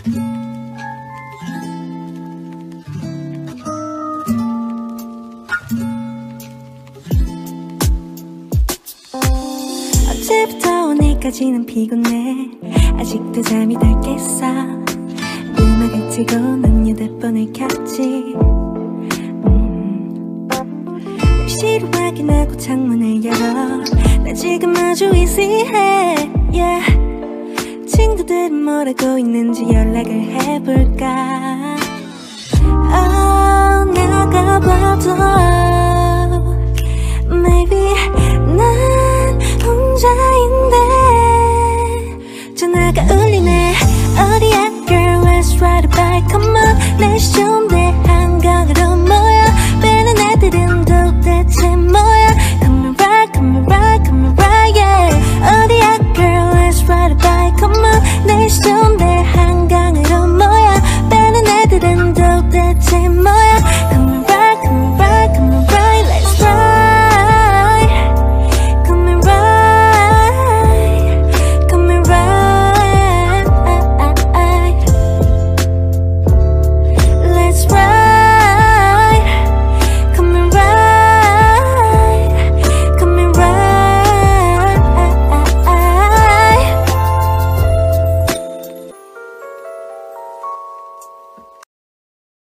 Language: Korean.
어제부터 오늘까지는 피곤해. 아직도 잠이 덜 깼어. 음악을 틀고 난 휴대폰을 켰지. 시로 확인하고 창문을 열어. 나 지금 아주 easy해. Yeah. 친구들은 뭐라고 있는지 연락을 해볼까. 나가봐도 maybe 난 혼자인데. 전화가 울리네. 어디야 girl, let's ride a bike, come on, let's show